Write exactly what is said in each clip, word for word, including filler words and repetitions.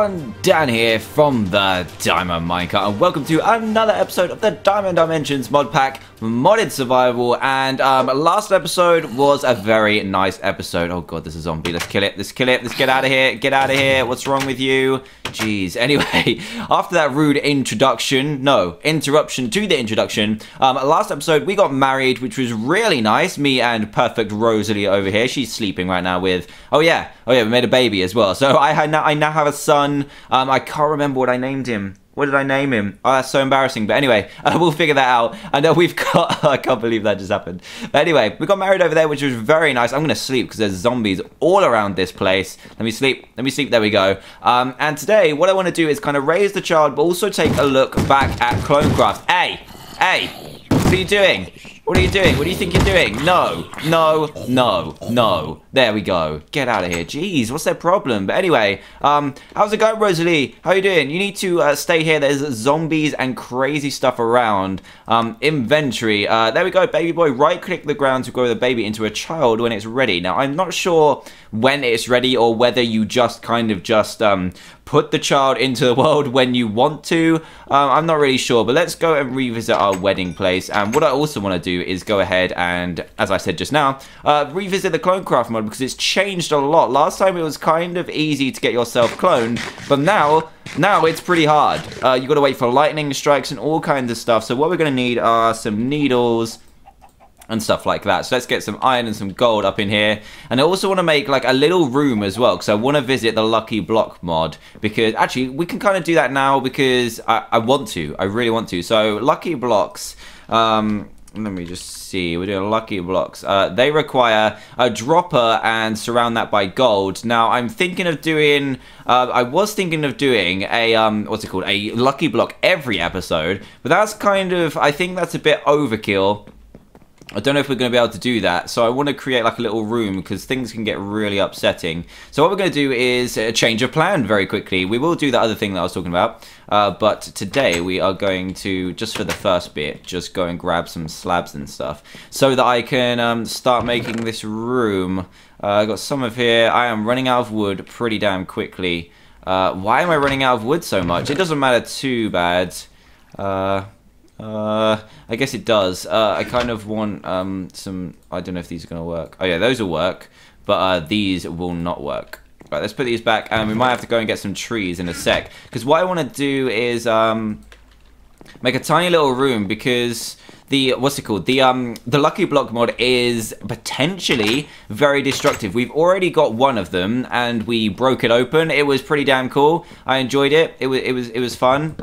everyone, Dan here from the Diamond Minecart, and welcome to another episode of the Diamond Dimensions mod pack, modded survival. And um, last episode was a very nice episode. Oh god, there's a zombie. Let's kill it. Let's kill it. Let's get out of here. Get out of here. What's wrong with you? Jeez. Anyway, after that rude introduction, no, interruption to the introduction, um, last episode we got married, which was really nice. Me and perfect Rosalie over here. She's sleeping right now with, oh yeah, oh yeah, we made a baby as well. So I had now, I now have a son. Um, I can't remember what I named him. What did I name him? Oh, that's so embarrassing. But anyway, uh, we'll figure that out. I know we've got... I can't believe that just happened. But anyway, we got married over there, which was very nice. I'm going to sleep because there's zombies all around this place. Let me sleep. Let me sleep. There we go. Um, and today, what I want to do is kind of raise the child, but also take a look back at Clonecraft. Hey! Hey! What are you doing? What are you doing? What do you think you're doing? No, no, no, no. There we go. Get out of here. Jeez, what's their problem? But anyway, um, how's it going, Rosalie? How you doing? You need to uh, stay here. There's zombies and crazy stuff around. Um, inventory. Uh, there we go, baby boy. Right-click the ground to grow the baby into a child when it's ready. Now, I'm not sure when it's ready or whether you just kind of just um, put the child into the world when you want to. Um, I'm not really sure, but let's go and revisit our wedding place. And what I also want to do is go ahead and, as I said just now, uh, revisit the Clonecraft mod because it's changed a lot. Last time it was kind of easy to get yourself cloned, but now, now it's pretty hard. Uh, you got to wait for lightning strikes and all kinds of stuff. So what we're going to need are some needles and stuff like that. So let's get some iron and some gold up in here. And I also want to make like a little room as well, because I want to visit the Lucky Block mod, because actually we can kind of do that now because I, I want to. I really want to. So Lucky Blocks, um, let me just see. We're doing Lucky Blocks. Uh, they require a dropper and surround that by gold. Now I'm thinking of doing. Uh, I was thinking of doing a um, what's it called? A Lucky Block every episode, but that's kind of. I think that's a bit overkill. I don't know if we're going to be able to do that, so I want to create like a little room because things can get really upsetting. So what we're going to do is a change of plan very quickly. We will do the other thing that I was talking about, uh, but today we are going to, just for the first bit, just go and grab some slabs and stuff so that I can um, start making this room. Uh, I got some of here. I am running out of wood pretty damn quickly. Uh, why am I running out of wood so much? It doesn't matter too bad. Uh... Uh, I guess it does. Uh, I kind of want um, some... I don't know if these are going to work. Oh yeah, those will work, but uh, these will not work. Right, let's put these back, and we might have to go and get some trees in a sec. Because what I want to do is um, make a tiny little room, because the... What's it called? The, um, the Lucky Block mod is potentially very destructive. We've already got one of them, and we broke it open. It was pretty damn cool. I enjoyed it. It was, it was, it was fun.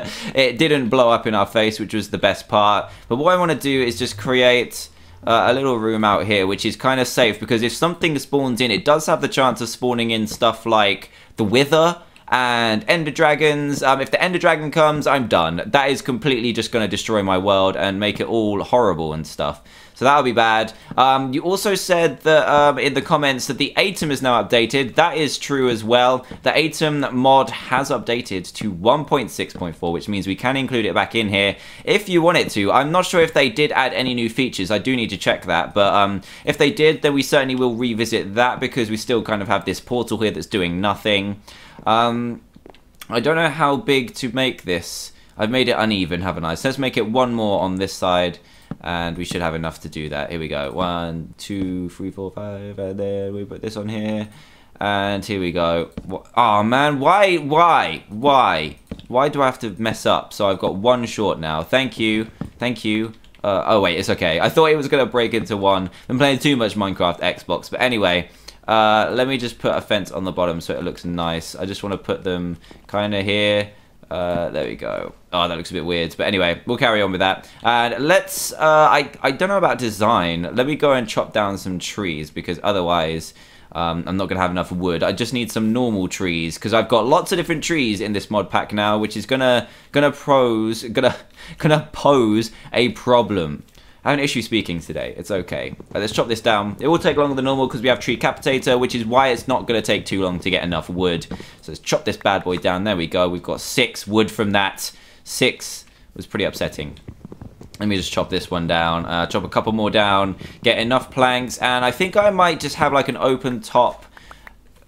It didn't blow up in our face, which was the best part. But what I want to do is just create uh, a little room out here, which is kind of safe, because if something spawns in, it does have the chance of spawning in stuff like the Wither and Ender Dragons. Um, if the Ender Dragon comes, I'm done. That is completely just going to destroy my world and make it all horrible and stuff. So that would be bad. Um, you also said that um, in the comments that the Atom is now updated. That is true as well. The Atom mod has updated to one point six point four, which means we can include it back in here if you want it to. I'm not sure if they did add any new features. I do need to check that. But um, if they did, then we certainly will revisit that, because we still kind of have this portal here that's doing nothing. Um, I don't know how big to make this. I've made it uneven, haven't I? So let's make it one more on this side, and we should have enough to do that. Here we go. One, two, three, four, five, and then we put this on here, and here we go. Oh man, why, why, why, why do I have to mess up? So I've got one short now. Thank you, thank you. Uh, oh wait, it's okay. I thought it was gonna break into one. I'm playing too much Minecraft Xbox, but anyway. Uh, let me just put a fence on the bottom so it looks nice. I just want to put them kind of here. Uh, there we go. Oh, that looks a bit weird. But anyway, we'll carry on with that. And let's... Uh, I, I don't know about design. Let me go and chop down some trees, because otherwise um, I'm not going to have enough wood. I just need some normal trees, because I've got lots of different trees in this mod pack now, which is gonna gonna pose gonna gonna pose a problem. I have an issue speaking today. It's okay. Right, let's chop this down. It will take longer than normal because we have Tree Capitator, which is why it's not going to take too long to get enough wood. So let's chop this bad boy down. There we go. We've got six wood from that. Six was pretty upsetting. Let me just chop this one down. Uh, chop a couple more down. Get enough planks. And I think I might just have like an open top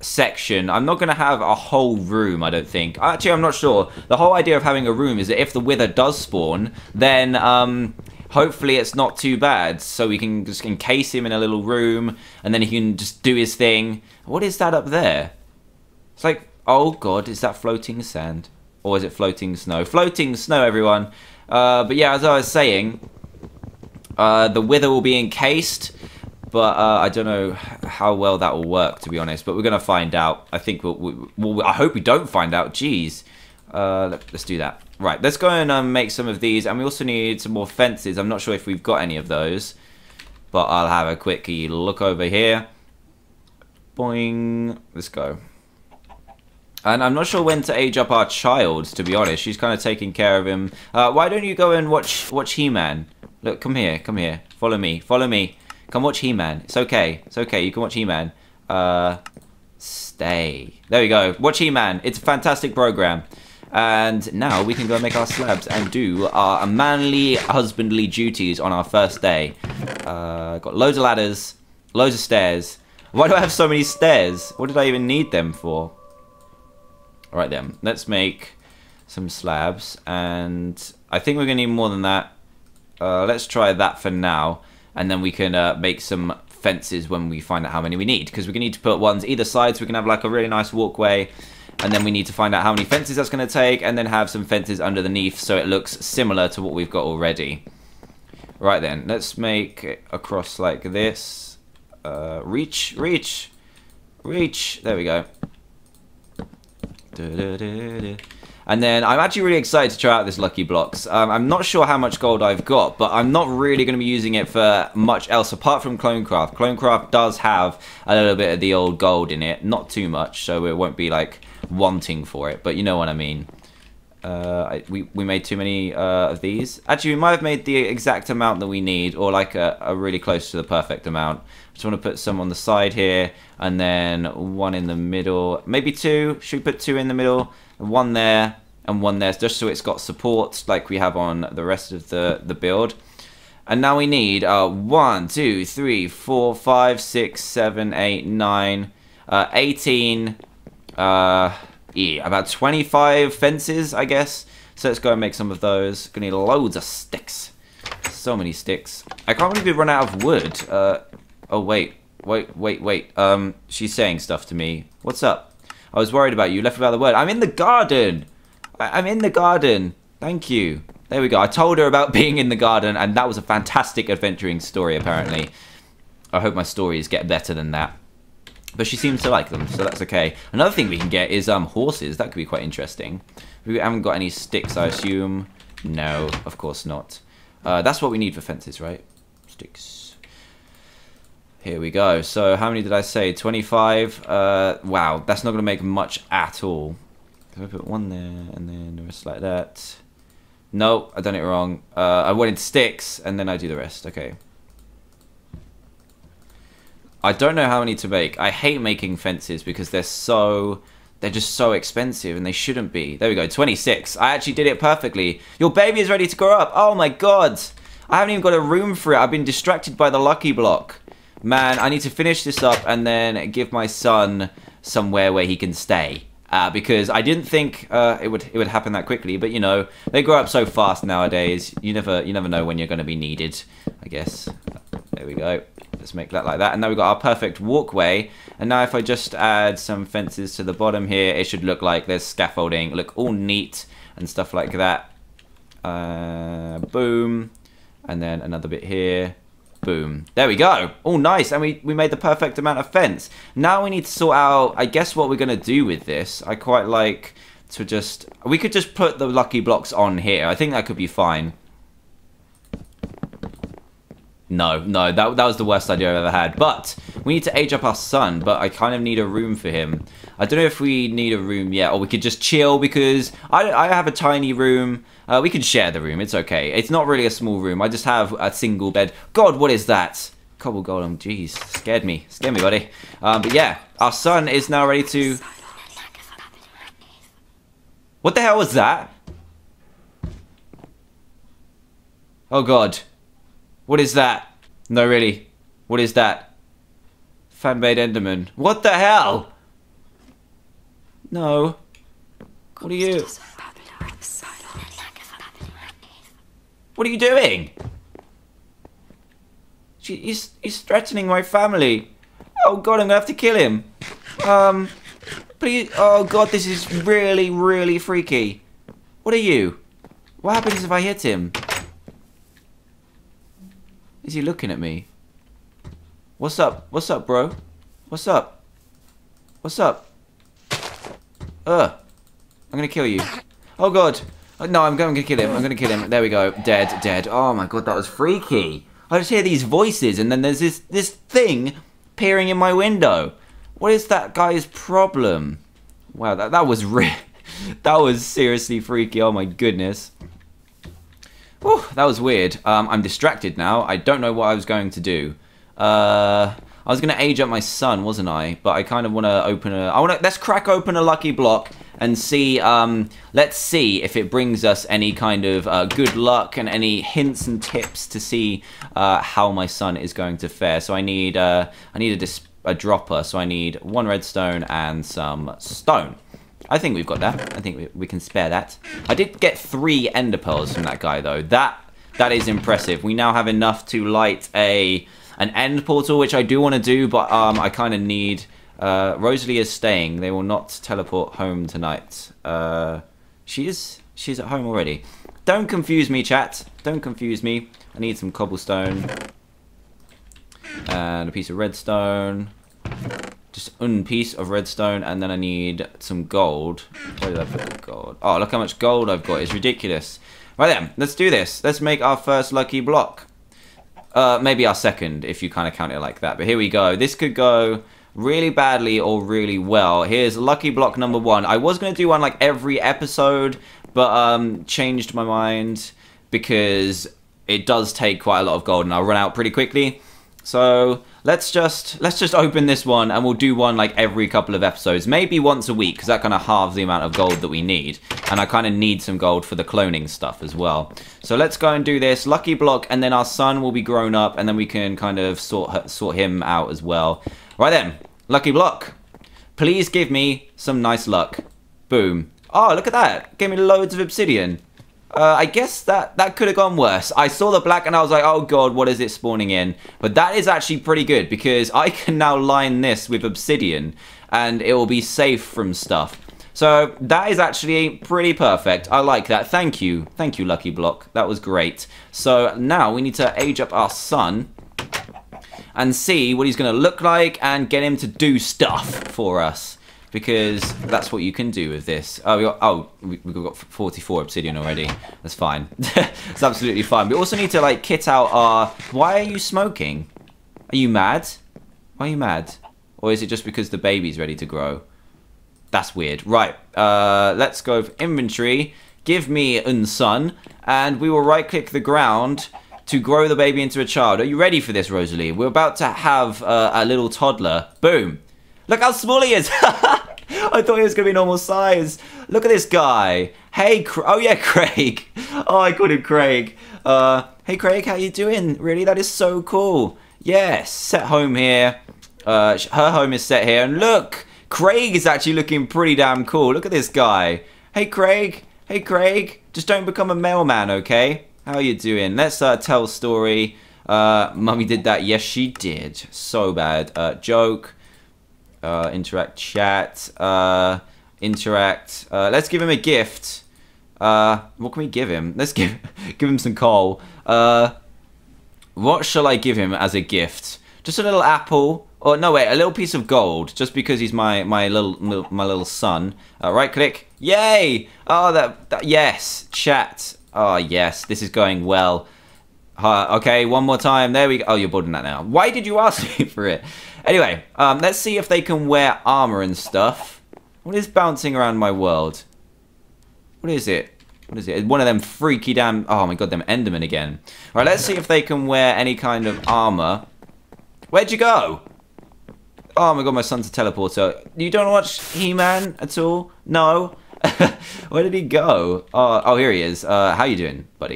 section. I'm not going to have a whole room, I don't think. Actually, I'm not sure. The whole idea of having a room is that if the Wither does spawn, then um, hopefully it's not too bad. So we can just encase him in a little room, and then he can just do his thing. What is that up there? It's like, oh god, is that floating sand? Or is it floating snow? Floating snow, everyone. Uh, but yeah, as I was saying, uh, the Wither will be encased. But uh, I don't know how well that will work, to be honest. But we're going to find out. I think we'll, we'll, we'll... I hope we don't find out. Jeez. Uh, let, let's do that. Right, let's go and um, make some of these. And we also need some more fences. I'm not sure if we've got any of those. But I'll have a quick look over here. Boing. Let's go. And I'm not sure when to age up our child, to be honest. She's kind of taking care of him. Uh, why don't you go and watch, watch He-Man? Look, come here. Come here. Follow me. Follow me. Come watch He-Man. It's okay. It's okay. You can watch He-Man. Uh, stay. There we go. Watch He-Man. It's a fantastic program. And now we can go make our slabs and do our manly, husbandly duties on our first day. Uh, got loads of ladders. Loads of stairs. Why do I have so many stairs? What did I even need them for? Alright then. Let's make some slabs. And I think we're going to need more than that. Uh, let's try that for now. And then we can uh, make some fences when we find out how many we need. Because we're going to need to put ones either side so we can have like a really nice walkway. And then we need to find out how many fences that's going to take. And then have some fences underneath so it looks similar to what we've got already. Right then, let's make it across like this. Uh, reach, reach, reach. There we go. Da, da, da, da. And then I'm actually really excited to try out this Lucky Blocks. Um, I'm not sure how much gold I've got, but I'm not really going to be using it for much else apart from Clonecraft. Clonecraft does have a little bit of the old gold in it, not too much, so it won't be like wanting for it, but you know what I mean. Uh, I, we, we made too many uh, of these. Actually, we might have made the exact amount that we need, or like a, a really close to the perfect amount. Just want to put some on the side here, and then one in the middle. Maybe two. Should we put two in the middle? One there, and one there, just so it's got support like we have on the rest of the, the build. And now we need uh, one, two, three, four, five, six, seven, eight, nine, uh, eighteen... Uh, yeah, about twenty-five fences, I guess. So let's go and make some of those. Gonna need loads of sticks. So many sticks. I can't believe we run out of wood. Uh, oh, wait. Wait, wait, wait. Um, she's saying stuff to me. What's up? I was worried about you. Left without the word. I'm in the garden. I I'm in the garden. Thank you. There we go. I told her about being in the garden, and that was a fantastic adventuring story, apparently. I hope my stories get better than that. But she seems to like them, so that's okay. Another thing we can get is um horses. That could be quite interesting. We haven't got any sticks, I assume. No, of course not. Uh, that's what we need for fences, right? Sticks. Here we go. So how many did I say? twenty-five. Uh, wow, that's not going to make much at all. Can I put one there and then the rest like that? No, I done it wrong. Uh, I wanted sticks and then I do the rest. Okay. I don't know how many to make. I hate making fences because they're so... They're just so expensive and they shouldn't be. There we go, twenty-six. I actually did it perfectly. Your baby is ready to grow up. Oh my god. I haven't even got a room for it. I've been distracted by the Lucky Block. Man, I need to finish this up and then give my son somewhere where he can stay. Uh, because I didn't think uh, it would it would happen that quickly. But, you know, they grow up so fast nowadays. You never, you never know when you're going to be needed, I guess. There we go. Let's make that like that. And now we've got our perfect walkway. And now if I just add some fences to the bottom here, it should look like there's scaffolding. Look all neat and stuff like that. Uh, boom. And then another bit here. Boom. There we go. All nice. And we, we made the perfect amount of fence. Now we need to sort out, I guess, what we're going to do with this. I quite like to just... We could just put the Lucky Blocks on here. I think that could be fine. No, no, that, that was the worst idea I've ever had. But we need to age up our son, but I kind of need a room for him. I don't know if we need a room yet, or we could just chill, because I, I have a tiny room. Uh, we can share the room, it's okay. It's not really a small room, I just have a single bed. God, what is that? Cobble Golem, jeez, scared me. Scared me, buddy. Um, but yeah, our son is now ready to... What the hell was that? Oh god. What is that? No, really. What is that? Fanbade Enderman. What the hell? No. What are you? What are you doing? She, he's, he's threatening my family. Oh god, I'm gonna have to kill him. Um, please. Oh god, this is really, really freaky. What are you? What happens if I hit him? Is he looking at me? What's up? What's up, bro? What's up? What's up? Ugh. I'm gonna kill you. Oh god. No, I'm going to kill him. I'm gonna kill him. There we go. Dead, dead. Oh my god, that was freaky. I just hear these voices and then there's this this thing peering in my window. What is that guy's problem? Wow, that that was re that was seriously freaky. Oh my goodness. Whew, that was weird. Um, I'm distracted now. I don't know what I was going to do. Uh, I was gonna age up my son, wasn't I? But I kind of want to open a. I want to. Let's crack open a lucky block and see. Um, let's see if it brings us any kind of uh, good luck and any hints and tips to see uh, how my son is going to fare. So I need. Uh, I need a, dis a dropper. So I need one redstone and some stone. I think we've got that. I think we, we can spare that. I did get three ender pearls from that guy though. That that is impressive. We now have enough to light a. An end portal, which I do want to do, but um, I kind of need... Uh, Rosalie is staying. They will not teleport home tonight. Uh, she is... She's at home already. Don't confuse me, chat. Don't confuse me. I need some cobblestone. And a piece of redstone. Just one piece of redstone. And then I need some gold. Where did I put the gold? Oh, look how much gold I've got. It's ridiculous. Right then, let's do this. Let's make our first lucky block. Uh, maybe our second, if you kind of count it like that. But here we go. This could go really badly or really well. Here's lucky block number one. I was going to do one like every episode, but um, changed my mind because it does take quite a lot of gold and I'll run out pretty quickly. So let's just let's just open this one and we'll do one like every couple of episodes, maybe once a week, because that kind of halves the amount of gold that we need. And I kind of need some gold for the cloning stuff as well. So let's go and do this lucky block, and then our son will be grown up, and then we can kind of sort sort him out as well. Right then, lucky block. Please give me some nice luck. Boom. Oh, look at that. Gave me loads of obsidian. Uh, I guess that, that could have gone worse. I saw the black and I was like, oh god, what is it spawning in? But that is actually pretty good because I can now line this with obsidian and it will be safe from stuff. So that is actually pretty perfect. I like that. Thank you. Thank you, Lucky Block. That was great. So now we need to age up our son and see what he's going to look like and get him to do stuff for us. Because that's what you can do with this. Oh, we got, oh, we, we've got forty-four obsidian already. That's fine. It's absolutely fine. We also need to, like, kit out our... Why are you smoking? Are you mad? Why are you mad? Or is it just because the baby's ready to grow? That's weird. Right. Uh, let's go for inventory. Give me un son. And we will right-click the ground to grow the baby into a child. Are you ready for this, Rosalie? We're about to have uh, a little toddler. Boom. Look how small he is. I thought he was going to be normal size. Look at this guy. Hey, Cra oh yeah, Craig. Oh, I called him Craig. Uh, hey, Craig, how you doing? Really, that is so cool. Yes, set home here. Uh, her home is set here. And look, Craig is actually looking pretty damn cool. Look at this guy. Hey, Craig. Hey, Craig. Just don't become a mailman, okay? How you doing? Let's uh, tell a story. Uh, Mummy did that. Yes, she did. So bad. Uh, joke. Uh, interact chat, uh, interact, uh, let's give him a gift. Uh, what can we give him? Let's give give him some coal. Uh, what shall I give him as a gift? Just a little apple, or no wait, a little piece of gold, just because he's my, my little, my little son. Uh, right click, yay! Oh, that, that, yes, chat. Oh yes, this is going well. Uh, okay, one more time, there we go. Oh, you're bored in that now. Why did you ask me for it? Anyway, um, let's see if they can wear armor and stuff. What is bouncing around my world? What is it? What is it? One of them freaky damn... Oh my god, them Endermen again. Right, let's see if they can wear any kind of armor. Where'd you go? Oh my god, my son's a teleporter. You don't watch He-Man at all? No? Where did he go? Oh, oh, here he is. Uh, how you doing, buddy?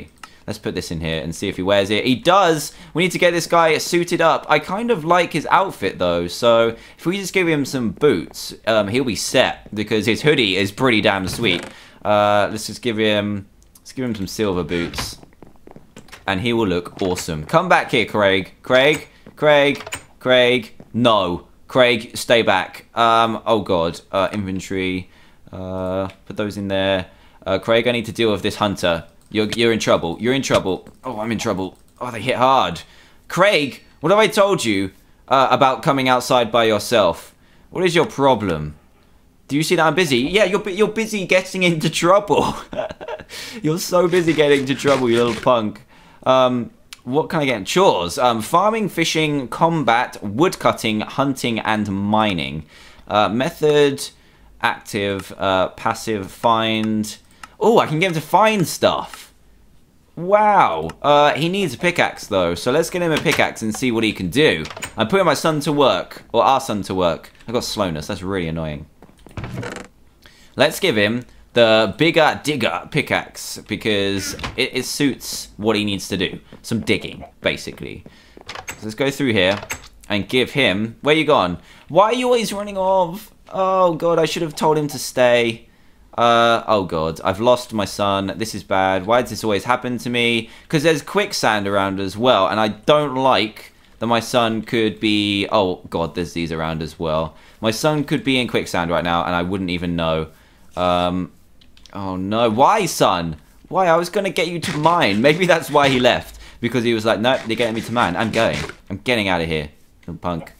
Let's put this in here and see if he wears it. He does! We need to get this guy suited up. I kind of like his outfit, though. So, if we just give him some boots, um, he'll be set. Because his hoodie is pretty damn sweet. Uh, let's just give him... Let's give him some silver boots. And he will look awesome. Come back here, Craig. Craig? Craig? Craig? No. Craig, stay back. Um, oh, God. Uh, inventory... Uh, put those in there. Uh, Craig, I need to deal with this hunter. You're, you're in trouble. You're in trouble. Oh, I'm in trouble. Oh, they hit hard. Craig, what have I told you uh, about coming outside by yourself? What is your problem? Do you see that I'm busy? Yeah, you're, you're busy getting into trouble. You're so busy getting into trouble, you little punk. Um, what can I get? Chores. Um, farming, fishing, combat, woodcutting, hunting, and mining. Uh, method... Active, uh, passive, find. Oh, I can get him to find stuff. Wow. Uh, he needs a pickaxe, though. So let's get him a pickaxe and see what he can do. I'm putting my son to work. Or our son to work. I've got slowness. That's really annoying. Let's give him the bigger digger pickaxe. Because it, it suits what he needs to do. Some digging, basically. So let's go through here and give him... Where you gone? Why are you always running off? Oh, God, I should have told him to stay. Uh, oh, God, I've lost my son. This is bad. Why does this always happen to me? Because there's quicksand around as well, and I don't like that my son could be... Oh, God, there's these around as well. My son could be in quicksand right now, and I wouldn't even know. Um, oh, no. Why, son? Why? I was going to get you to mine. Maybe that's why he left. Because he was like, nope, they're getting me to mine. I'm going. I'm getting out of here. Little punk.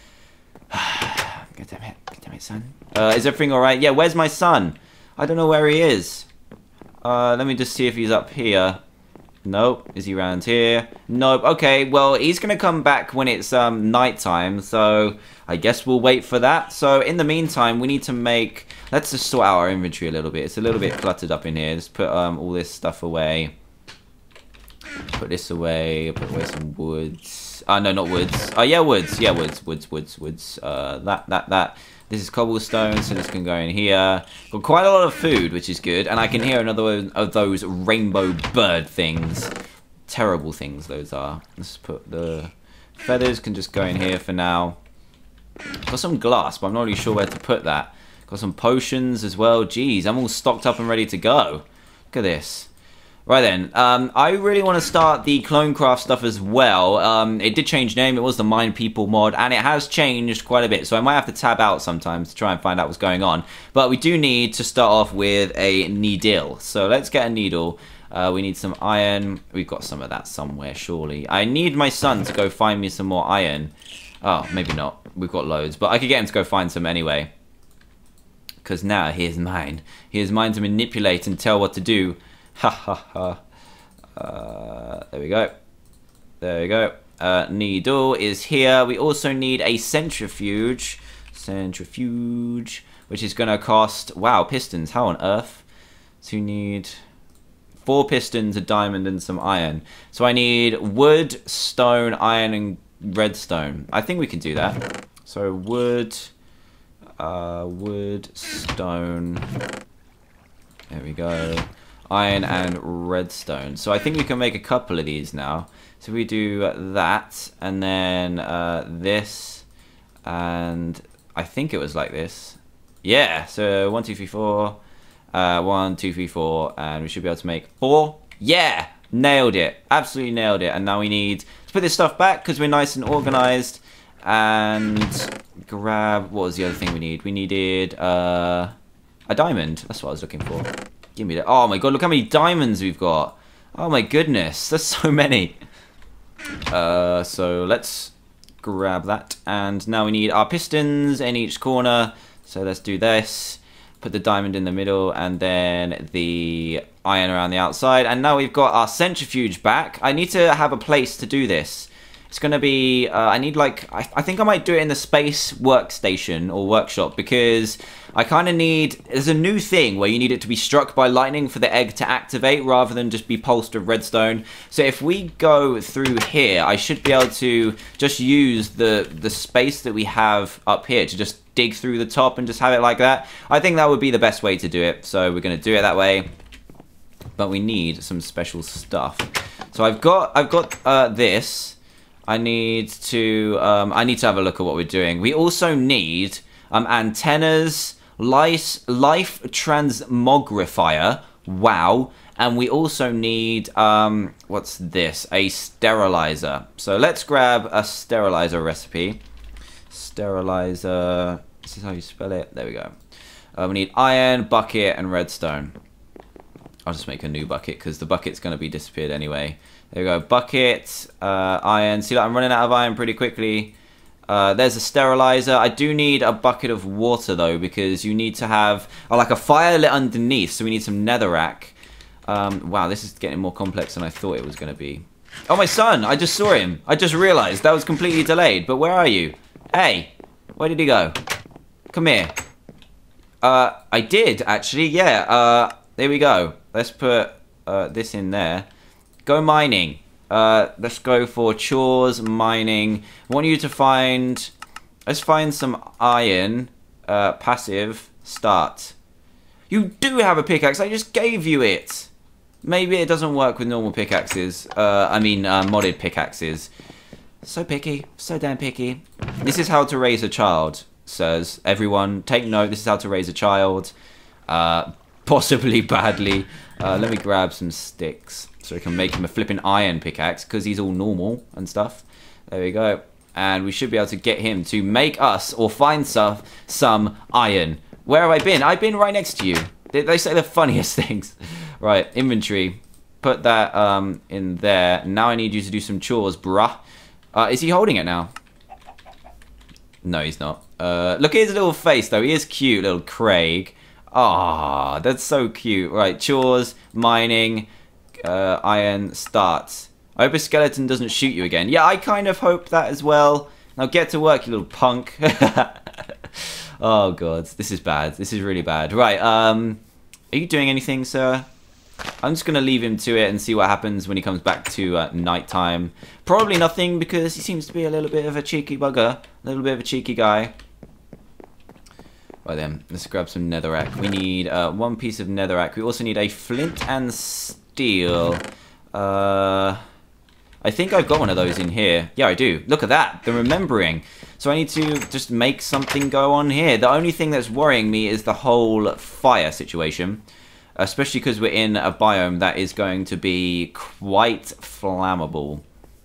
God damn it. God damn it, son. Uh, is everything alright? Yeah, where's my son? I don't know where he is. Uh, let me just see if he's up here. Nope. Is he around here? Nope. Okay, well, he's going to come back when it's um, nighttime, so I guess we'll wait for that. So, in the meantime, we need to make... Let's just sort out our inventory a little bit. It's a little bit cluttered up in here. Let's put um, all this stuff away. Put this away. Put away some woods. Uh, no, not woods. Oh, yeah, woods. Yeah, woods, woods, woods, woods. Uh, that, that, that. This is cobblestone, so this can go in here. Got quite a lot of food, which is good. And I can hear another one of those rainbow bird things. Terrible things those are. Let's put the feathers can just go in here for now. Got some glass, but I'm not really sure where to put that. Got some potions as well. Jeez, I'm all stocked up and ready to go. Look at this. Right then, um, I really want to start the Clonecraft stuff as well. Um, it did change name, it was the Mine People mod, and it has changed quite a bit, so I might have to tab out sometimes to try and find out what's going on. But we do need to start off with a needle, so let's get a needle. Uh, we need some iron, we've got some of that somewhere, surely. I need my son to go find me some more iron. Oh, maybe not, we've got loads, but I could get him to go find some anyway. Because now he is mine. He is mine to manipulate and tell what to do. Ha ha ha. Uh, there we go. There we go. Uh, needle is here. We also need a centrifuge. Centrifuge. Which is going to cost... Wow, pistons. How on earth? So you need... Four pistons, a diamond, and some iron. So I need wood, stone, iron, and redstone. I think we can do that. So wood... Uh, wood, stone... There we go. Iron and redstone. So I think we can make a couple of these now. So we do that, and then uh, this, and I think it was like this. Yeah, so one, two, three, four. Uh, one, two, three, four, and we should be able to make four. Yeah, nailed it. Absolutely nailed it. And now we need to put this stuff back because we're nice and organized. And grab, what was the other thing we need? We needed uh, a diamond. That's what I was looking for. Give me that. Oh my god, look how many diamonds we've got. Oh my goodness, there's so many. Uh, so let's grab that. And now we need our pistons in each corner. So let's do this. Put the diamond in the middle and then the iron around the outside. And now we've got our centrifuge back. I need to have a place to do this. It's going to be, uh, I need like, I, I think I might do it in the space workstation or workshop because I kind of need, there's a new thing where you need it to be struck by lightning for the egg to activate rather than just be pulsed with redstone. So if we go through here, I should be able to just use the, the space that we have up here to just dig through the top and just have it like that. I think that would be the best way to do it. So we're going to do it that way. but we need some special stuff. So I've got I've got uh, this. I need to um, I need to have a look at what we're doing. We also need um, antennas, life, life transmogrifier. Wow. And we also need, um, what's this? A sterilizer. So let's grab a sterilizer recipe. Sterilizer. This is how you spell it. There we go. Uh, we need iron, bucket, and redstone. I'll just make a new bucket because the bucket's going to be disappeared anyway. There we go. Bucket, uh, iron. See, like, I'm running out of iron pretty quickly. Uh, there's a sterilizer. I do need a bucket of water, though, because you need to have oh, like a fire lit underneath. So we need some netherrack. Um, wow, this is getting more complex than I thought it was going to be. Oh, my son! I just saw him. I just realized that was completely delayed. But where are you? Hey, where did he go? Come here. Uh, I did, actually. Yeah, uh, there we go. Let's put uh, this in there. Go mining. Uh, let's go for chores, mining. I want you to find... Let's find some iron. Uh, passive. Start. You do have a pickaxe. I just gave you it. Maybe it doesn't work with normal pickaxes. Uh, I mean, uh, modded pickaxes. So picky. So damn picky. This is how to raise a child, says everyone. Take note. This is how to raise a child. Uh, possibly badly. Uh, let me grab some sticks so we can make him a flipping iron pickaxe because he's all normal and stuff. There we go. And we should be able to get him to make us or find some, some iron. Where have I been? I've been right next to you. They, they say the funniest things. Right, inventory. Put that um, in there. Now I need you to do some chores, bruh. Uh, is he holding it now? No, he's not. Uh, look at his little face, though. He is cute, little Craig. Ah, that's so cute. Right, chores, mining, uh, iron, starts. I hope a skeleton doesn't shoot you again. Yeah, I kind of hope that as well. Now get to work, you little punk. Oh, God. This is bad. This is really bad. Right, um... are you doing anything, sir? I'm just going to leave him to it and see what happens when he comes back to uh, nighttime. Probably nothing because he seems to be a little bit of a cheeky bugger. A little bit of a cheeky guy. Right then, let's grab some netherrack. We need uh, one piece of netherrack. We also need a flint and steel. Uh, I think I've got one of those in here. Yeah, I do. Look at that. The remembering. So I need to just make something go on here. The only thing that's worrying me is the whole fire situation. Especially because we're in a biome that is going to be quite flammable.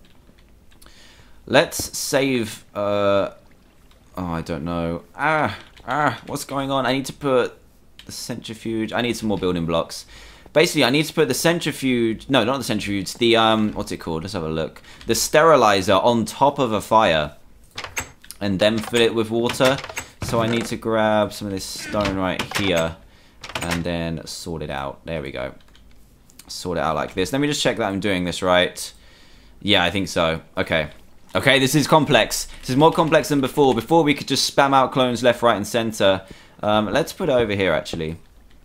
Let's save... Uh, oh, I don't know. Ah, ah, what's going on? I need to put the centrifuge... I need some more building blocks. Basically, I need to put the centrifuge... No, not the centrifuge. The, um, what's it called? Let's have a look. The sterilizer on top of a fire. And then fill it with water. So I need to grab some of this stone right here. And then sort it out. There we go. Sort it out like this. Let me just check that I'm doing this right. Yeah, I think so. Okay. Okay, this is complex. This is more complex than before. Before we could just spam out clones left, right, and center. Um, let's put it over here, actually.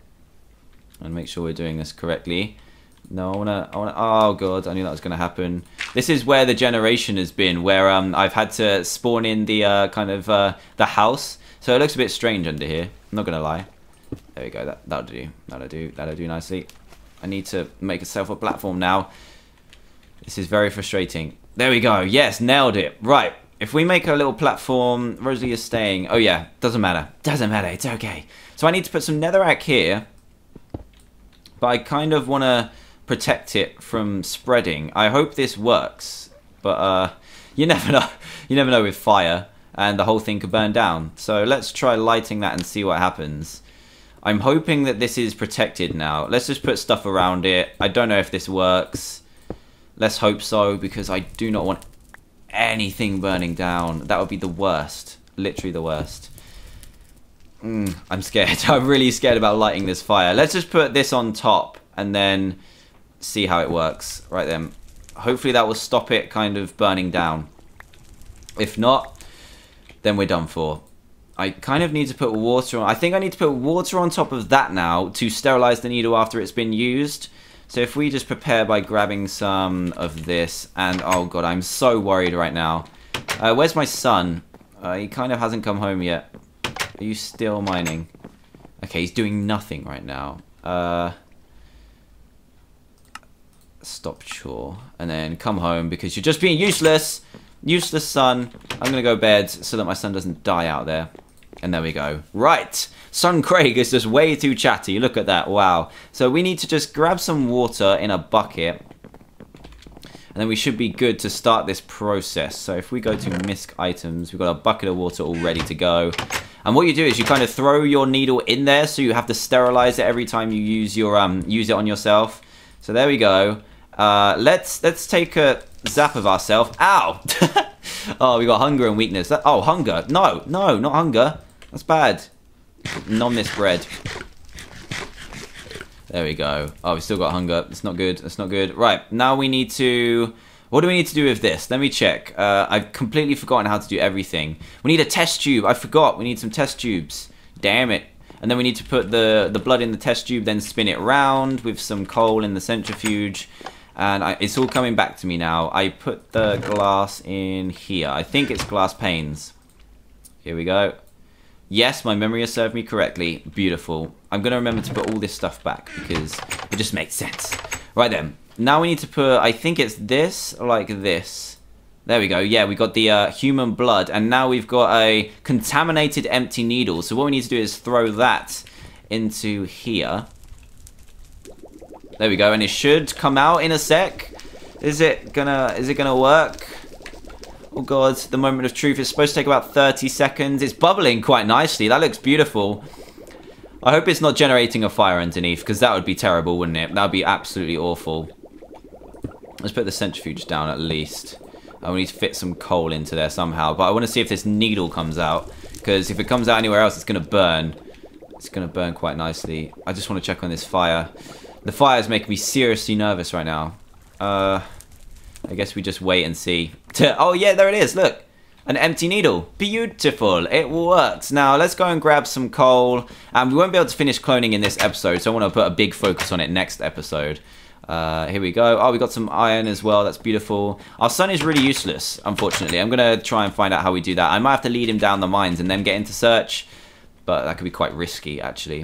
And make sure we're doing this correctly. No, I wanna, I wanna, oh god, I knew that was gonna happen. This is where the generation has been, where um, I've had to spawn in the uh, kind of uh, the house. So it looks a bit strange under here. I'm not gonna lie. There we go. That that'll do. That'll do. That'll do nicely. I need to make myself a platform now. This is very frustrating. There we go. Yes, nailed it. Right. If we make a little platform, Rosalie is staying. Oh yeah, doesn't matter. Doesn't matter. It's okay. So I need to put some netherrack here, but I kind of want to protect it from spreading. I hope this works, but uh, you never know. You never know with fire, and the whole thing could burn down. So let's try lighting that and see what happens. I'm hoping that this is protected now. Let's just put stuff around it. I don't know if this works. Let's hope so, because I do not want anything burning down. That would be the worst. Literally the worst. Mm, I'm scared. I'm really scared about lighting this fire. Let's just put this on top and then see how it works. Right then. Hopefully that will stop it kind of burning down. If not, then we're done for. I kind of need to put water on. I think I need to put water on top of that now to sterilize the needle after it's been used. So if we just prepare by grabbing some of this. And oh god, I'm so worried right now. Uh, where's my son? Uh, he kind of hasn't come home yet. Are you still mining? Okay, he's doing nothing right now. Uh, Stop chore. And then come home because you're just being useless. Useless son. I'm going to go bed so that my son doesn't die out there. And there we go. Right. Son Craig is just way too chatty. Look at that. Wow. So we need to just grab some water in a bucket. And then we should be good to start this process. So if we go to misc items, we've got a bucket of water all ready to go. And what you do is you kind of throw your needle in there, so you have to sterilize it every time you use your um use it on yourself. So there we go. Uh, let's let's take a zap of ourselves. Ow! Oh, we got hunger and weakness. That, oh, hunger. No, no, not hunger. That's bad. Nom this bread. There we go. Oh, we still got hunger. It's not good. That's not good. Right, now we need to... What do we need to do with this? Let me check. Uh, I've completely forgotten how to do everything. We need a test tube. I forgot. We need some test tubes. Damn it. And then we need to put the, the blood in the test tube, then spin it round with some coal in the centrifuge. And I, it's all coming back to me now. I put the glass in here. I think it's glass panes. Here we go. Yes, my memory has served me correctly. Beautiful. I'm going to remember to put all this stuff back because it just makes sense. Right then. Now we need to put, I think it's this, like this. There we go. Yeah, we got the uh, human blood. And now we've got a contaminated empty needle. So what we need to do is throw that into here. There we go. And it should come out in a sec. Is it gonna, is it gonna work? Oh god, the moment of truth is supposed to take about thirty seconds. It's bubbling quite nicely. That looks beautiful. I hope it's not generating a fire underneath, because that would be terrible, wouldn't it? That would be absolutely awful. Let's put the centrifuge down at least. I need to fit some coal into there somehow. But I want to see if this needle comes out, because if it comes out anywhere else, it's going to burn. It's going to burn quite nicely. I just want to check on this fire. The fire is making me seriously nervous right now. Uh... I guess we just wait and see. Oh yeah, there it is, look. An empty needle. Beautiful, it works. Now let's go and grab some coal. Um, we won't be able to finish cloning in this episode, so I want to put a big focus on it next episode. Uh, here we go. Oh, we got some iron as well, that's beautiful. Our son is really useless, unfortunately. I'm going to try and find out how we do that. I might have to lead him down the mines and then get into search, but that could be quite risky, actually.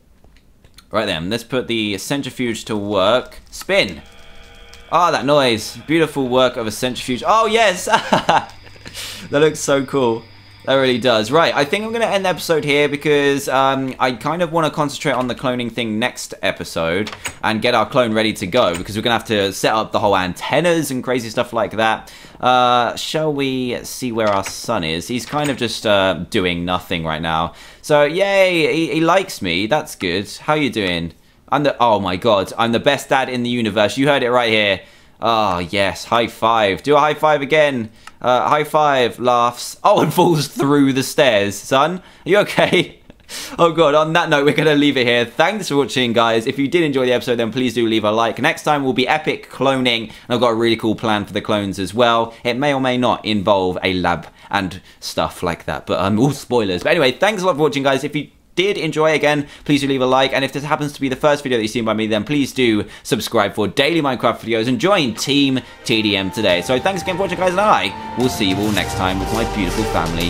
Right then, let's put the centrifuge to work. Spin! Ah, oh, that noise. Beautiful work of a centrifuge. Oh, yes. That looks so cool. That really does. Right, I think I'm going to end the episode here because um, I kind of want to concentrate on the cloning thing next episode and get our clone ready to go because we're going to have to set up the whole antennas and crazy stuff like that. Uh, shall we see where our son is? He's kind of just uh, doing nothing right now. So, yay, he, he likes me. That's good. How you doing? I'm the, oh my god, I'm the best dad in the universe. You heard it right here. Oh, yes, high five. Do a high five again. Uh, high five, laughs. Oh, and falls through the stairs. Son, are you okay? Oh god, on that note, we're going to leave it here. Thanks for watching, guys. If you did enjoy the episode, then please do leave a like. Next time will be epic cloning, and I've got a really cool plan for the clones as well. It may or may not involve a lab and stuff like that, but um, all spoilers. But anyway, thanks a lot for watching, guys. If you did enjoy, again, please do leave a like, and if this happens to be the first video that you've seen by me, then please do subscribe for daily Minecraft videos and join Team T D M today. So thanks again for watching, guys, and I will see you all next time with my beautiful family.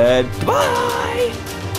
Goodbye!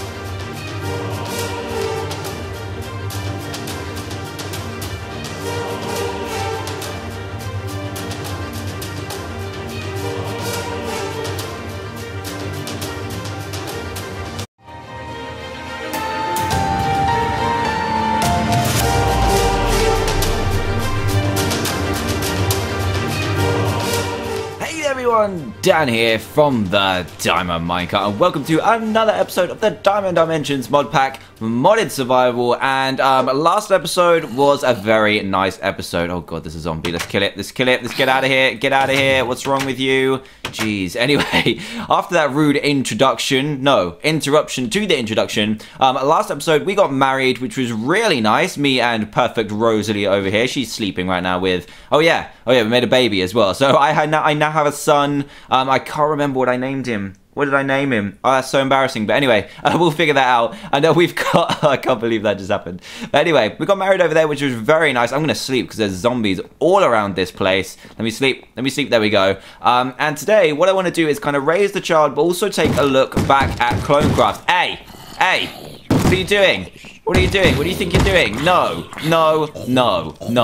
Everyone, Dan here from the Diamond Minecart, and welcome to another episode of the Diamond Dimensions mod pack, modded survival. And um, last episode was a very nice episode. Oh god, there's a zombie. Let's kill it. Let's kill it. Let's get out of here. Get out of here. What's wrong with you? Jeez. Anyway, after that rude introduction, no, interruption to the introduction, um, last episode we got married, which was really nice. Me and perfect Rosalie over here. She's sleeping right now with, oh yeah, oh yeah, we made a baby as well. So I had now, I now have a son. Um, I can't remember what I named him. What did I name him? Oh, that's so embarrassing. But anyway, uh, we'll figure that out. I know we've got... I can't believe that just happened. But anyway, we got married over there, which was very nice. I'm going to sleep because there's zombies all around this place. Let me sleep. Let me sleep. There we go. Um, and today, what I want to do is kind of raise the child, but also take a look back at Clonecraft. Hey! Hey! What are you doing? What are you doing? What do you think you're doing? No. No. No. No.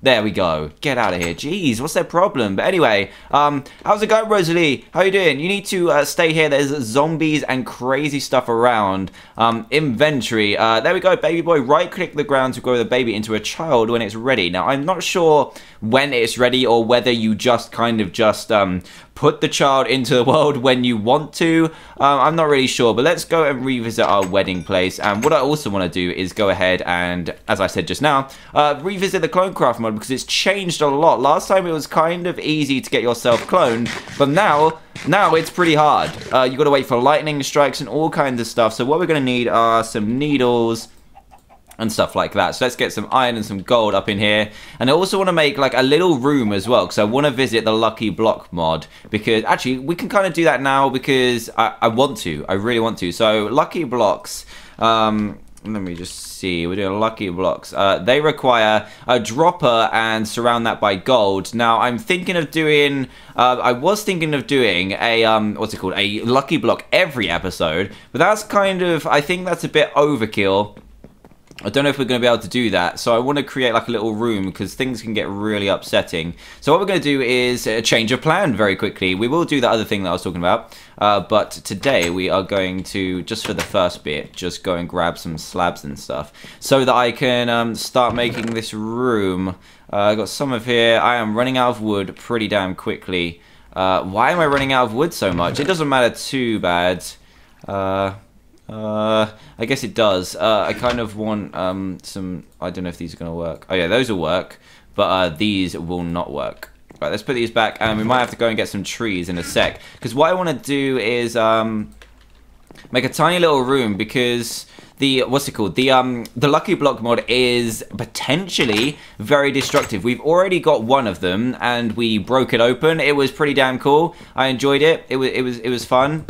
There we go. Get out of here. Jeez, what's their problem? But anyway, um, how's it going, Rosalie? How you doing? You need to uh, stay here. There's zombies and crazy stuff around. Um, inventory. Uh, there we go, baby boy. Right-click the ground to grow the baby into a child when it's ready. Now, I'm not sure when it's ready or whether you just kind of just um, put the child into the world when you want to. Um, I'm not really sure, but let's go and revisit our wedding place. And what I also want to do is go ahead and, as I said just now, uh, revisit the Clonecraft mod because it's changed a lot. Last time it was kind of easy to get yourself cloned, but now, now it's pretty hard. Uh, you got to wait for lightning strikes and all kinds of stuff. So what we're going to need are some needles and stuff like that. So let's get some iron and some gold up in here. And I also want to make like a little room as well, because I want to visit the Lucky Block mod, because actually we can kind of do that now because I, I want to. I really want to. So Lucky Blocks, um, let me just see. We're doing Lucky Blocks. Uh, they require a dropper and surround that by gold. Now I'm thinking of doing. Uh, I was thinking of doing a um, what's it called? A Lucky Block every episode, but that's kind of. I think that's a bit overkill. I don't know if we're going to be able to do that, so I want to create like a little room because things can get really upsetting. So what we're going to do is a change of plan very quickly. We will do the other thing that I was talking about, uh, but today we are going to, just for the first bit, just go and grab some slabs and stuff so that I can um, start making this room. Uh, I got some of here. I am running out of wood pretty damn quickly. Uh, why am I running out of wood so much? It doesn't matter too bad. Uh... Uh, I guess it does. Uh, I kind of want um, some... I don't know if these are going to work. Oh yeah, those will work, but uh, these will not work. Right, let's put these back, and we might have to go and get some trees in a sec. Because what I want to do is um, make a tiny little room, because the... What's it called? The, um, the Lucky Block mod is potentially very destructive. We've already got one of them, and we broke it open. It was pretty damn cool. I enjoyed it. It was, it was, it was fun.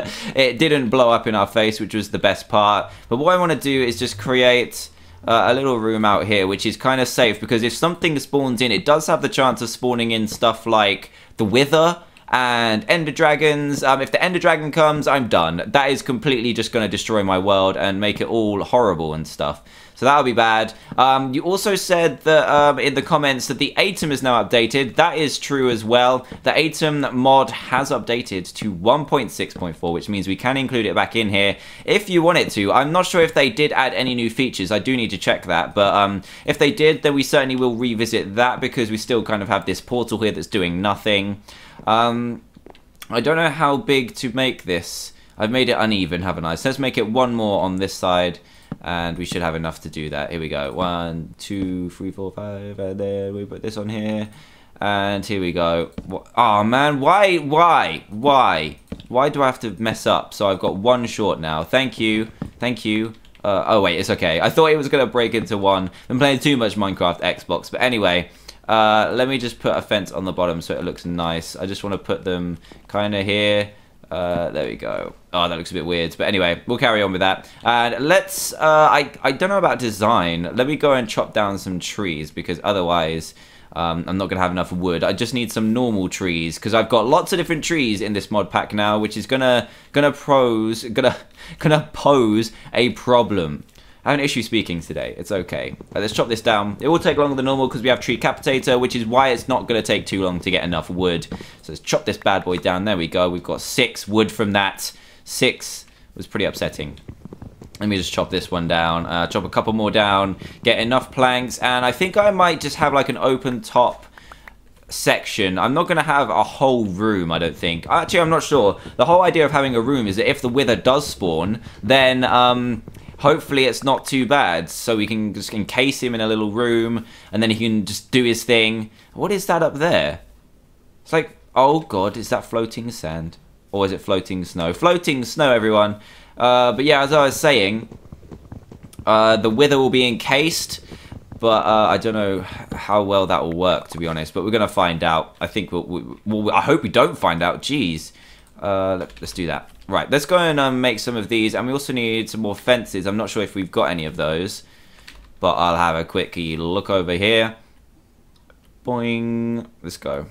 It didn't blow up in our face, which was the best part. But what I want to do is just create uh, a little room out here, which is kind of safe, because if something spawns in, it does have the chance of spawning in stuff like the Wither and Ender Dragons. Um, if the Ender Dragon comes, I'm done. That is completely just going to destroy my world and make it all horrible and stuff. So that would be bad. Um, you also said that um, in the comments that the ATOM is now updated. That is true as well. The ATOM mod has updated to one point six point four, which means we can include it back in here if you want it to. I'm not sure if they did add any new features. I do need to check that. But um, if they did, then we certainly will revisit that, because we still kind of have this portal here that's doing nothing. Um, I don't know how big to make this. I've made it uneven, haven't I? So let's make it one more on this side. And we should have enough to do that. Here we go. One, two, three, four, five. And then we put this on here. And here we go. Oh, man. Why? Why? Why? Why do I have to mess up? So I've got one short now. Thank you. Thank you. Uh, oh, wait. It's okay. I thought it was going to break into one. I'm playing too much Minecraft Xbox. But anyway, uh, let me just put a fence on the bottom so it looks nice. I just want to put them kind of here. Uh, there we go. Oh, that looks a bit weird. But anyway, we'll carry on with that. And let's... Uh, I, I don't know about design. Let me go and chop down some trees, because otherwise um, I'm not going to have enough wood. I just need some normal trees, because I've got lots of different trees in this mod pack now, which is gonna gonna pose gonna gonna pose a problem. I have an issue speaking today. It's okay. Right, let's chop this down. It will take longer than normal because we have Tree Capitator, which is why it's not going to take too long to get enough wood. So let's chop this bad boy down. There we go. We've got six wood from that. Six was pretty upsetting. Let me just chop this one down. Uh, chop a couple more down. Get enough planks. And I think I might just have like an open top section. I'm not going to have a whole room, I don't think. Actually, I'm not sure. The whole idea of having a room is that if the Wither does spawn, then... um. hopefully it's not too bad, so we can just encase him in a little room, and then he can just do his thing. What is that up there? It's like, oh god, is that floating sand? Or is it floating snow? Floating snow, everyone. Uh, but yeah, as I was saying, uh, the Wither will be encased, but uh, I don't know how well that will work, to be honest. But we're going to find out. I think we'll, we'll, I hope we don't find out. Jeez. Uh, let, let's do that. Right, let's go and um, make some of these, and we also need some more fences. I'm not sure if we've got any of those, but I'll have a quick look over here. Boing. Let's go.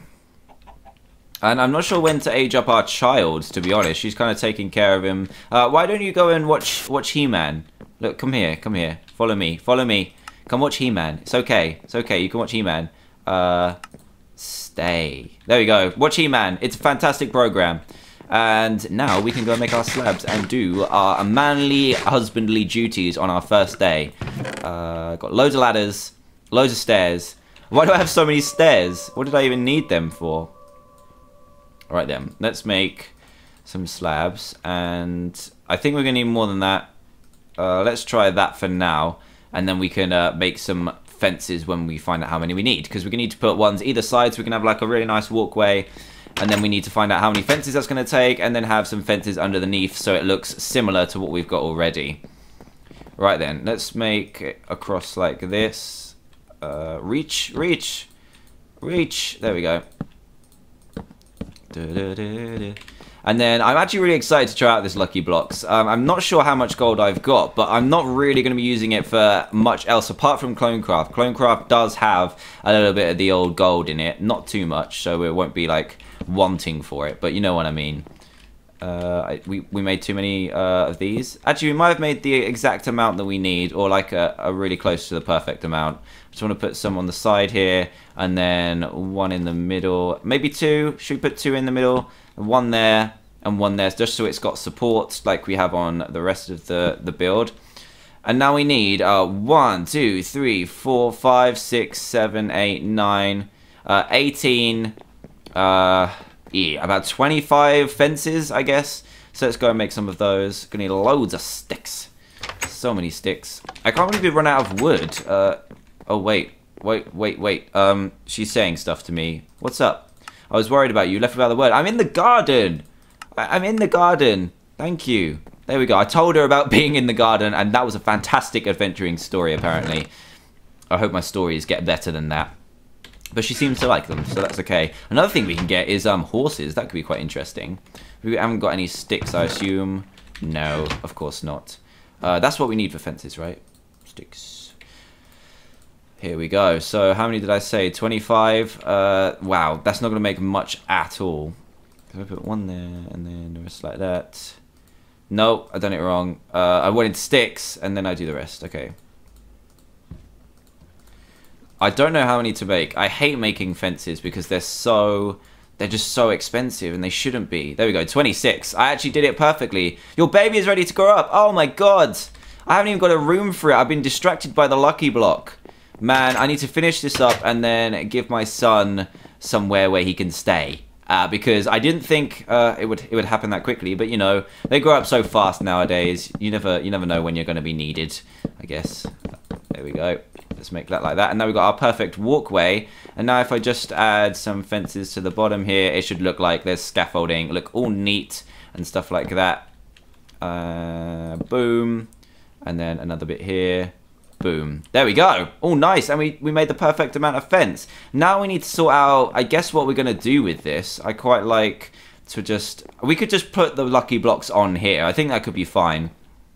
And I'm not sure when to age up our child, to be honest. She's kind of taking care of him. Uh, why don't you go and watch watch He-Man? Look, come here, come here. Follow me, follow me. Come watch He-Man. It's okay. It's okay. You can watch He-Man. Uh, stay. There we go. Watch He-Man. It's a fantastic program. And now we can go make our slabs and do our manly, husbandly duties on our first day. Uh, got loads of ladders, loads of stairs. Why do I have so many stairs? What did I even need them for? Alright then, let's make some slabs. And I think we're going to need more than that. Uh, let's try that for now. And then we can uh, make some fences when we find out how many we need. Because we're going to need to put ones either side so we can have like a really nice walkway. And then we need to find out how many fences that's going to take, and then have some fences underneath so it looks similar to what we've got already. Right then, let's make it across like this. Uh, reach, reach, reach. There we go. Da, da, da, da. And then I'm actually really excited to try out this Lucky Blocks. Um, I'm not sure how much gold I've got, but I'm not really going to be using it for much else apart from Clonecraft. Clonecraft does have a little bit of the old gold in it, not too much, so it won't be like wanting for it, but you know what I mean. Uh, I, we, we made too many uh, of these. Actually, we might have made the exact amount that we need, or like a, a really close to the perfect amount. Just want to put some on the side here, and then one in the middle. Maybe two. Should we put two in the middle? One there, and one there, just so it's got support like we have on the rest of the, the build. And now we need uh, one, two, three, four, five, six, seven, eight, nine, uh, eighteen... Uh, yeah, about twenty-five fences, I guess. So let's go and make some of those. Gonna need loads of sticks. So many sticks. I can't believe we run out of wood. Uh, oh, wait. Wait, wait, wait. Um, she's saying stuff to me. What's up? I was worried about you. Left without the word. I'm in the garden. I I'm in the garden. Thank you. There we go. I told her about being in the garden, and that was a fantastic adventuring story, apparently. I hope my stories get better than that. But she seems to like them, so that's okay. Another thing we can get is um horses. That could be quite interesting. We haven't got any sticks, I assume. No, of course not. Uh, that's what we need for fences, right? Sticks. Here we go. So how many did I say? twenty-five. Uh, wow, that's not going to make much at all. Can I put one there and then the rest like that? No, I done it wrong. Uh, I wanted sticks and then I do the rest. Okay. I don't know how many to make. I hate making fences because they're so... They're just so expensive and they shouldn't be. There we go, twenty-six. I actually did it perfectly. Your baby is ready to grow up. Oh my god. I haven't even got a room for it. I've been distracted by the Lucky Block. Man, I need to finish this up and then give my son somewhere where he can stay. Uh, because I didn't think uh, it would it would happen that quickly. But, you know, they grow up so fast nowadays. You never, you never know when you're going to be needed, I guess. There we go. Let's make that like that. And now we've got our perfect walkway. And now if I just add some fences to the bottom here, it should look like there's scaffolding. Look all neat and stuff like that. Uh, boom. And then another bit here. Boom. There we go. All nice. And we, we made the perfect amount of fence. Now we need to sort out, I guess, what we're going to do with this. I quite like to just... We could just put the Lucky Blocks on here. I think that could be fine.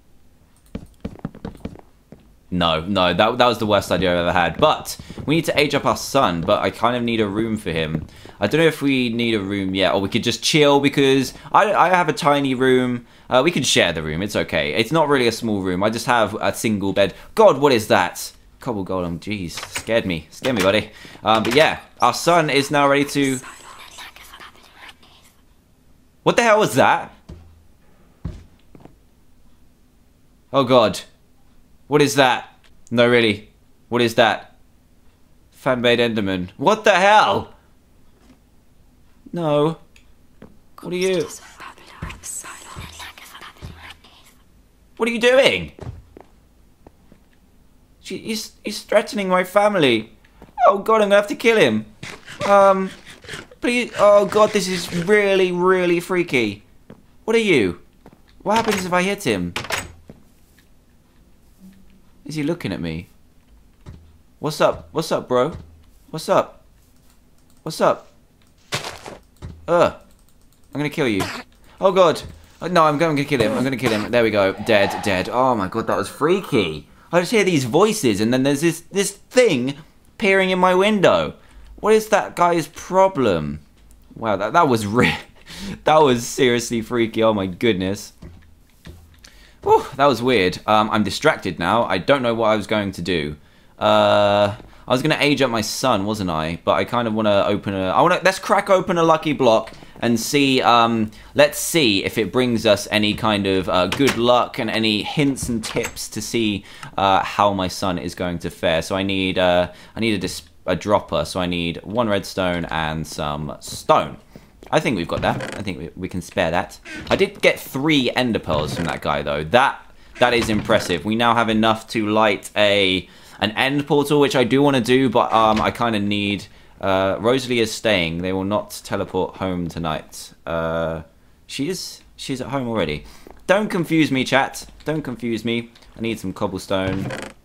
No, no, that, that was the worst idea I've ever had. But we need to age up our son, but I kind of need a room for him. I don't know if we need a room yet, or we could just chill, because I, I have a tiny room. Uh, we can share the room, it's okay. It's not really a small room, I just have a single bed. God, what is that? Cobble golem, jeez, scared me. Scared me, buddy. Um, but yeah, our son is now ready to... What the hell was that? Oh god. What is that? No, really. What is that? Fan-made Enderman. What the hell? No. What are you? What are you doing? She, he's, he's threatening my family. Oh god, I'm gonna have to kill him. Um, please. Oh god, this is really, really freaky. What are you? What happens if I hit him? Is he looking at me? What's up? What's up, bro? What's up? What's up? Ugh. I'm gonna kill you. Oh god. No, I'm going to kill him. I'm gonna kill him. There we go. Dead, dead. Oh my god, that was freaky. I just hear these voices and then there's this this thing peering in my window. What is that guy's problem? Wow, that, that was re that was seriously freaky. Oh my goodness. Whew, that was weird. Um, I'm distracted now. I don't know what I was going to do. Uh, I was going to age up my son, wasn't I? But I kind of want to open a... I want to... Let's crack open a lucky block and see... Um, let's see if it brings us any kind of uh, good luck and any hints and tips to see uh, how my son is going to fare. So I need... Uh, I need a, dis a dropper. So I need one redstone and some stone. I think we've got that. I think we, we can spare that. I did get three ender pearls from that guy, though. That That is impressive. We now have enough to light a... an end portal, which I do want to do, but um, I kind of need... Uh, Rosalie is staying. They will not teleport home tonight. Uh, she is... She's at home already. Don't confuse me, chat. Don't confuse me. I need some cobblestone.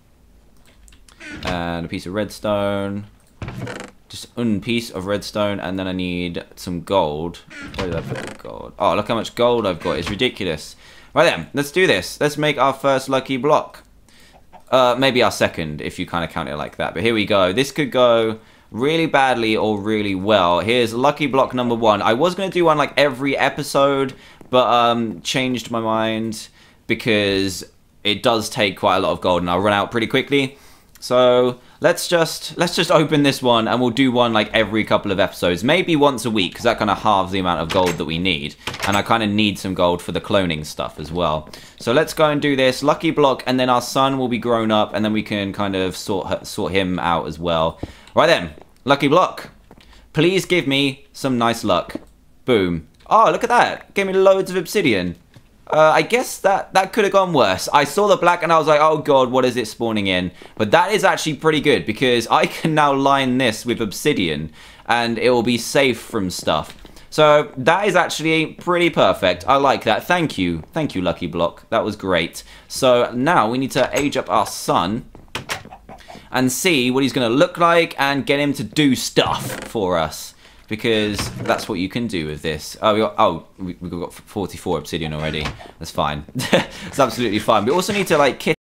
And a piece of redstone. Just one piece of redstone, and then I need some gold. Where did I put the gold? Oh, look how much gold I've got. It's ridiculous. Right then, let's do this. Let's make our first lucky block. Uh, maybe our second, if you kind of count it like that. But here we go. This could go really badly or really well. Here's lucky block number one. I was going to do one like every episode, but um, changed my mind because it does take quite a lot of gold and I'll run out pretty quickly. So let's just let's just open this one and we'll do one like every couple of episodes, maybe once a week, because that kind of halves the amount of gold that we need. And I kind of need some gold for the cloning stuff as well. So let's go and do this lucky block, and then our son will be grown up, and then we can kind of sort sort him out as well. Right then, lucky block. Please give me some nice luck. Boom. Oh, look at that. Gave me loads of obsidian. Uh, I guess that, that could have gone worse. I saw the black and I was like, oh god, what is it spawning in? But that is actually pretty good because I can now line this with obsidian and it will be safe from stuff. So that is actually pretty perfect. I like that. Thank you. Thank you, Lucky Block. That was great. So now we need to age up our son and see what he's going to look like and get him to do stuff for us. Because that's what you can do with this. Oh, we got, oh, we, we've got forty-four obsidian already. That's fine. It's absolutely fine. We also need to like kit